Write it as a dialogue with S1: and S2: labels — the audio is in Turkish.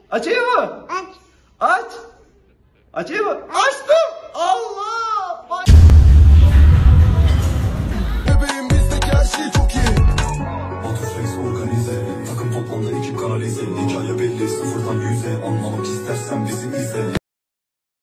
S1: Açayım mı?
S2: Aç.
S1: Aç. Açayım mı? Açtım. Allah.
S3: Bebeğim bizdeki her şey çok iyi. Burakreis organize. Takım toplamda ekip kanalize. Hikaye belli sıfırdan yüze. Anlamak istersen bizi izle.